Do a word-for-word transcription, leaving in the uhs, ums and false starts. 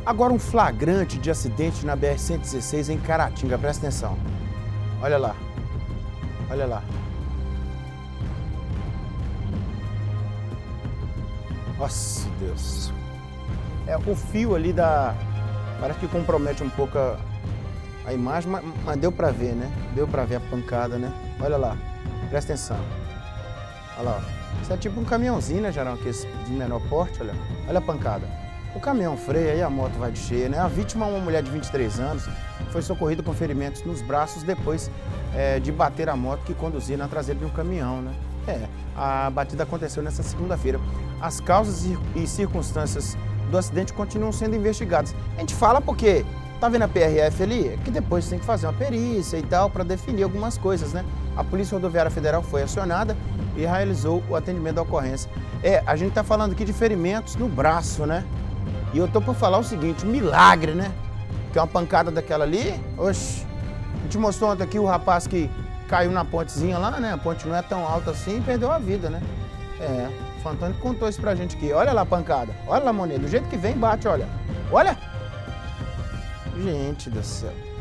Agora um flagrante de acidente na B R cento e dezesseis em Caratinga, presta atenção. Olha lá, olha lá. Nossa, Deus. É o fio ali da... Parece que compromete um pouco a, a imagem, mas, mas deu pra ver, né? Deu pra ver a pancada, né? Olha lá, presta atenção. Olha lá, ó. Isso é tipo um caminhãozinho, né, Jarão? Que de menor porte, olha. Olha a pancada. O caminhão freia e a moto vai de cheia, né? A vítima é uma mulher de vinte e três anos, foi socorrida com ferimentos nos braços depois é, de bater a moto que conduzia na traseira de um caminhão, né? É, a batida aconteceu nessa segunda-feira. As causas e circunstâncias do acidente continuam sendo investigadas. A gente fala porque tá vendo a P R F ali? Que depois tem que fazer uma perícia e tal para definir algumas coisas, né? A Polícia Rodoviária Federal foi acionada e realizou o atendimento da ocorrência. É, a gente tá falando aqui de ferimentos no braço, né? E eu tô por falar o seguinte, milagre, né? Que é uma pancada daquela ali, oxe. A gente mostrou ontem aqui o rapaz que caiu na pontezinha lá, né? A ponte não é tão alta assim e perdeu a vida, né? É, o Fantônio contou isso pra gente aqui. Olha lá a pancada, olha lá, Monet, do jeito que vem, bate, olha. Olha! Gente do céu.